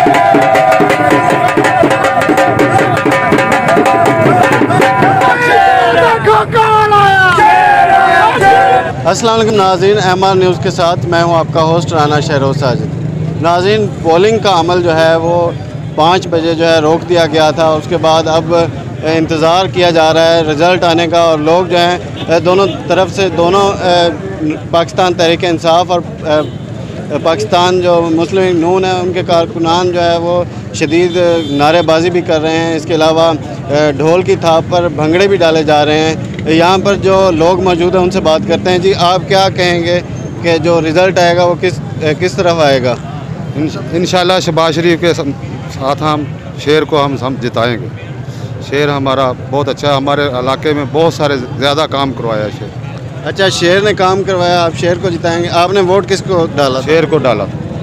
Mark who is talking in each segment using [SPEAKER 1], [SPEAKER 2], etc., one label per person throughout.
[SPEAKER 1] अस्सलाम वालेकुम नाज़रीन, MR न्यूज़ के साथ मैं हूं आपका होस्ट राना शहरोज साजिद। नाज़रीन, पोलिंग का अमल जो है वो 5 बजे जो है रोक दिया गया था। उसके बाद अब इंतज़ार किया जा रहा है रिज़ल्ट आने का, और लोग जो हैं दोनों तरफ से, दोनों पाकिस्तान तहरीक इंसाफ और पाकिस्तान जो मुस्लिम नून है, उनके कारकुनान जो है वो शदीद नारेबाजी भी कर रहे हैं। इसके अलावा ढोल की थाप पर भंगड़े भी डाले जा रहे हैं। यहाँ पर जो लोग मौजूद हैं उनसे बात करते हैं। जी, आप क्या कहेंगे कि जो रिज़ल्ट आएगा वो किस तरफ आएगा?
[SPEAKER 2] इंशाल्लाह शहबाज शरीफ के साथ हम शेर को हम जिताएंगे। शेर हमारा बहुत अच्छा, हमारे इलाके में बहुत सारे ज़्यादा काम करवाया है शेर।
[SPEAKER 1] अच्छा, शेर ने काम करवाया, आप शेर को जिताएंगे। आपने वोट किसको डाला?
[SPEAKER 2] शेर को डाला।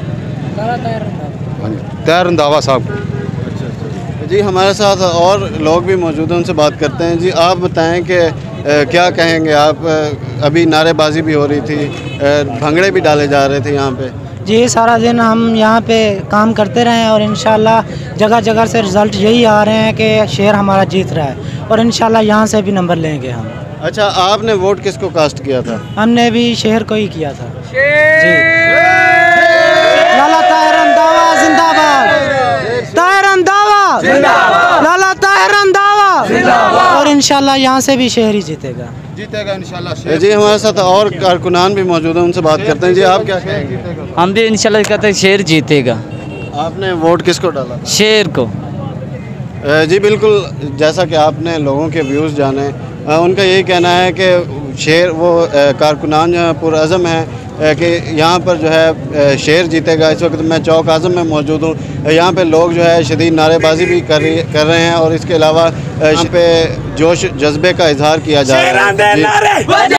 [SPEAKER 2] तैयार रंधावा साहब को।
[SPEAKER 1] अच्छा जी, हमारे साथ और लोग भी मौजूद हैं, उनसे बात करते हैं। जी, आप बताएं कि क्या कहेंगे आप? अभी नारेबाजी भी हो रही थी, भंगड़े भी डाले जा रहे थे यहाँ पे।
[SPEAKER 3] जी, सारा दिन हम यहाँ पे काम करते रहे और इंशाल्लाह जगह जगह से रिज़ल्ट यही आ रहे हैं कि शेर हमारा जीत रहा है, और इंशाल्लाह यहाँ से भी नंबर लेंगे हम।
[SPEAKER 1] अच्छा, आपने वोट किसको कास्ट किया था?
[SPEAKER 3] हमने भी शेर को ही किया था। जी, लाला ताहिर रंधावा जिंदाबाद, ताहिर रंधावा जिंदाबाद, लाला ताहिर रंधावा जिंदाबाद, और इंशाल्लाह यहाँ से भी शेर ही जीतेगा
[SPEAKER 2] इंशाल्लाह।
[SPEAKER 1] जी, हमारे साथ और कारकुनान भी मौजूद हैं, उनसे बात करते हैं। जी, आप क्या कहेंगे?
[SPEAKER 4] हम भी इंशाल्लाह कहते हैं शेर जीतेगा।
[SPEAKER 1] आपने वोट किसको डाला?
[SPEAKER 4] शेर को।
[SPEAKER 1] जी बिल्कुल, जैसा कि आपने लोगों के व्यूज़ जाने, उनका यही कहना है कि शेर, वो कारकुनान जो है पुरअज़म है कि यहाँ पर जो है शेर जीतेगा। इस वक्त मैं चौक आज़म में मौजूद हूँ। यहाँ पे लोग जो है शदीद नारेबाजी भी कर रहे हैं, और इसके अलावा यहाँ पे जोश जज्बे का इजहार किया जा रहा है।